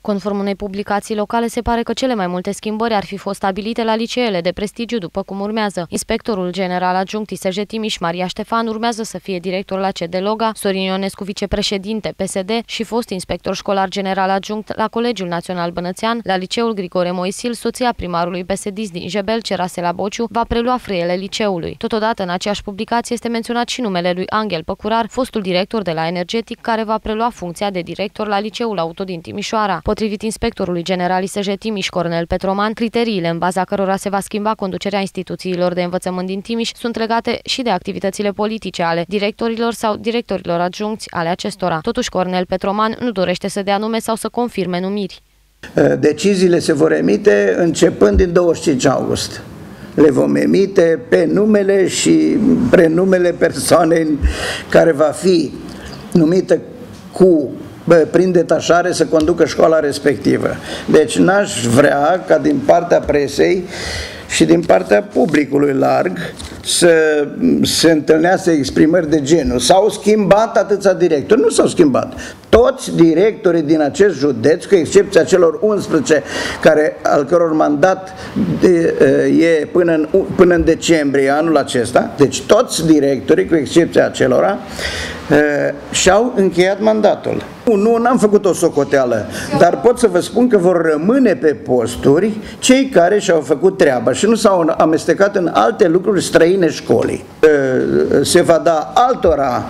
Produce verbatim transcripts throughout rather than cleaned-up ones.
Conform unei publicații locale, se pare că cele mai multe schimbări ar fi fost stabilite la liceele de prestigiu, după cum urmează. Inspectorul general adjunct I S J Timiș, Maria Ștefan, urmează să fie director la C D Loga, Sorin Ionescu, vicepreședinte P S D și fost inspector școlar general adjunct la Colegiul Național Bănățean, la liceul Grigore Moisil, soția primarului P S D din Jebel, Cerasela Bociu, va prelua frâiele liceului. Totodată, în aceeași publicație este menționat și numele lui Angel Păcurar, fostul director de la Energetic, care va prelua funcția de director la liceul auto din Timișoara. Potrivit inspectorului general I S J Timiș, Cornel Petroman, criteriile în baza cărora se va schimba conducerea instituțiilor de învățământ din Timiș sunt legate și de activitățile politice ale directorilor sau directorilor adjuncți ale acestora. Totuși, Cornel Petroman nu dorește să dea nume sau să confirme numiri. Deciziile se vor emite începând din douăzeci și cinci august. Le vom emite pe numele și prenumele persoanei care va fi numită cu prin detașare să conducă școala respectivă. Deci n-aș vrea ca din partea presei și din partea publicului larg să se întâlnească exprimări de genul: s-au schimbat atâția directori. Nu s-au schimbat. Toți directorii din acest județ, cu excepția celor unsprezece care, al căror mandat e până în, până în decembrie anul acesta, deci toți directorii, cu excepția acelora, și-au încheiat mandatul. Nu, n-am făcut o socoteală, dar pot să vă spun că vor rămâne pe posturi cei care și-au făcut treaba și nu s-au amestecat în alte lucruri străine școlii. Se va da altora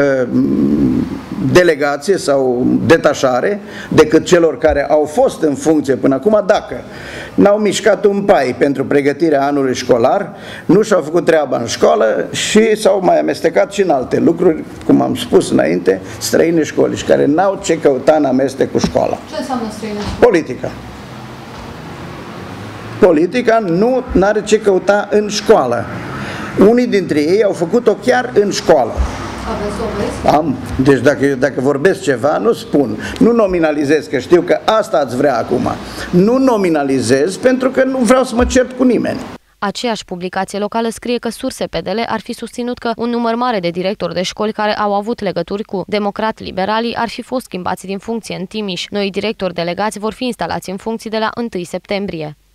delegație sau detașare decât celor care au fost în funcție până acum, dacă n-au mișcat un pai pentru pregătirea anului școlar, nu și-au făcut treaba în școală și s-au mai amestecat și în alte lucruri, cum am spus înainte, străine școli și care n-au ce căuta în amestec cu școala. Ce înseamnă străine? Politica. Politica nu are ce căuta în școală. Unii dintre ei au făcut-o chiar în școală. Aveți Am. Deci dacă, dacă vorbesc ceva, nu spun. Nu nominalizez, că știu că asta ați vrea acum. Nu nominalizez pentru că nu vreau să mă cert cu nimeni. Aceeași publicație locală scrie că surse P D L ar fi susținut că un număr mare de directori de școli care au avut legături cu democrat-liberalii ar fi fost schimbați din funcție în Timiș. Noi directori delegați vor fi instalați în funcții de la întâi septembrie.